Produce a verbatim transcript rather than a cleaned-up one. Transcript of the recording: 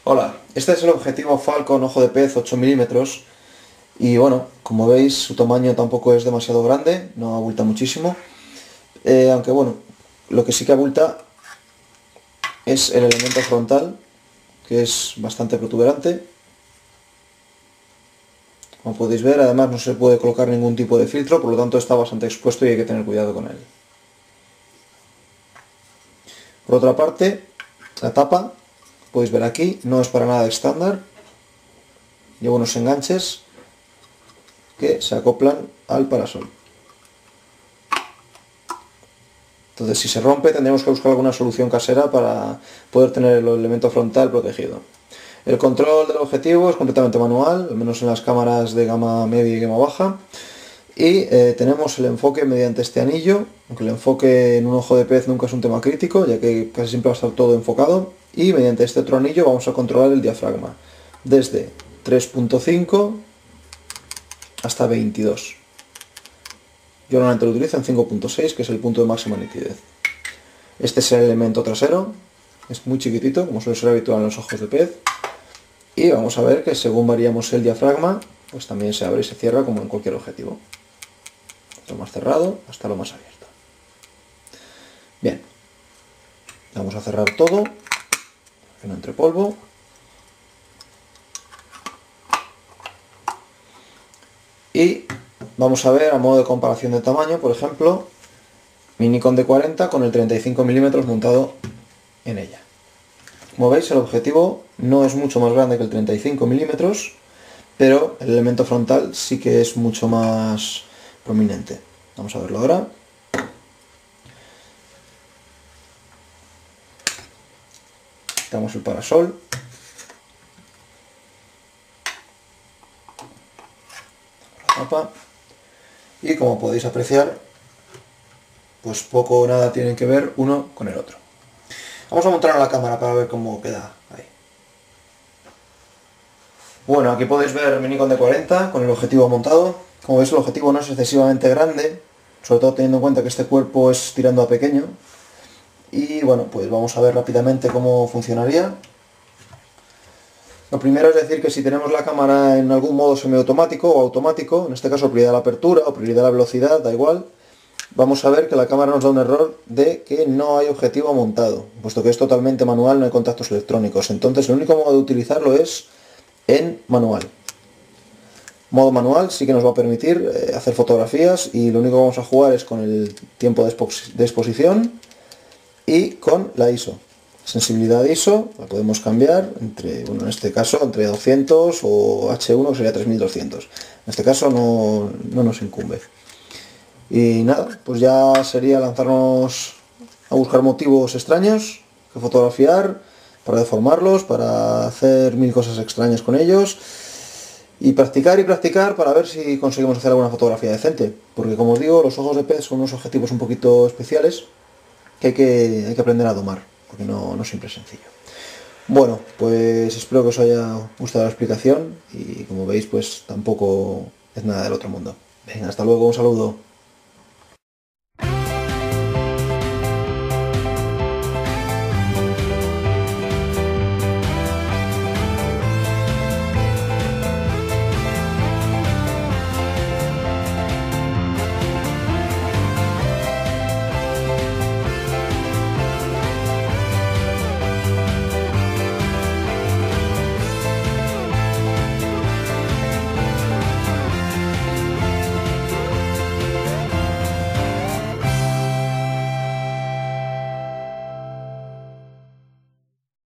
Hola, este es el objetivo Falcon ojo de pez ocho milímetros y bueno, como veis su tamaño tampoco es demasiado grande, no abulta muchísimo, eh, aunque bueno, lo que sí que abulta es el elemento frontal, que es bastante protuberante. Como podéis ver, además no se puede colocar ningún tipo de filtro, por lo tanto está bastante expuesto y hay que tener cuidado con él. Por otra parte, la tapa, podéis ver aquí, no es para nada estándar, lleva unos enganches que se acoplan al parasol. Entonces, si se rompe, tendremos que buscar alguna solución casera para poder tener el elemento frontal protegido. El control del objetivo es completamente manual, al menos en las cámaras de gama media y gama baja. Y eh, tenemos el enfoque mediante este anillo, aunque el enfoque en un ojo de pez nunca es un tema crítico, ya que casi siempre va a estar todo enfocado. Y mediante este otro anillo vamos a controlar el diafragma, desde tres punto cinco hasta veintidós. Yo normalmente lo utilizo en cinco punto seis, que es el punto de máxima nitidez. Este es el elemento trasero, es muy chiquitito, como suele ser habitual en los ojos de pez. Y vamos a ver que según variamos el diafragma, pues también se abre y se cierra como en cualquier objetivo. Lo más cerrado hasta lo más abierto. Bien, vamos a cerrar todo, para que no entre polvo. Y vamos a ver a modo de comparación de tamaño, por ejemplo, mi Nikon D cuarenta con el treinta y cinco milímetros montado en ella. Como veis, el objetivo no es mucho más grande que el treinta y cinco milímetros, pero el elemento frontal sí que es mucho más prominente. Vamos a verlo ahora. Quitamos el parasol. La tapa. Y como podéis apreciar, pues poco o nada tienen que ver uno con el otro. Vamos a montar a la cámara para ver cómo queda ahí. Bueno, aquí podéis ver mi Nikon D cuarenta con el objetivo montado. Como veis, el objetivo no es excesivamente grande, sobre todo teniendo en cuenta que este cuerpo es tirando a pequeño. Y bueno, pues vamos a ver rápidamente cómo funcionaría. Lo primero es decir que si tenemos la cámara en algún modo semiautomático o automático, en este caso prioridad a la apertura o prioridad a la velocidad, da igual, vamos a ver que la cámara nos da un error de que no hay objetivo montado, puesto que es totalmente manual, no hay contactos electrónicos. Entonces el único modo de utilizarlo es en manual. Modo manual sí que nos va a permitir eh, hacer fotografías y lo único que vamos a jugar es con el tiempo de, expos de exposición y con la I S O. Sensibilidad I S O la podemos cambiar entre, bueno, en este caso entre doscientos o H uno que sería tres mil doscientos. En este caso no, no nos incumbe. Y nada, pues ya sería lanzarnos a buscar motivos extraños que fotografiar, para deformarlos, para hacer mil cosas extrañas con ellos y practicar y practicar para ver si conseguimos hacer alguna fotografía decente, porque como os digo, los ojos de pez son unos objetivos un poquito especiales que hay que, hay que aprender a domar, porque no, no siempre es sencillo. Bueno, pues espero que os haya gustado la explicación y como veis, pues tampoco es nada del otro mundo. Venga, hasta luego, un saludo.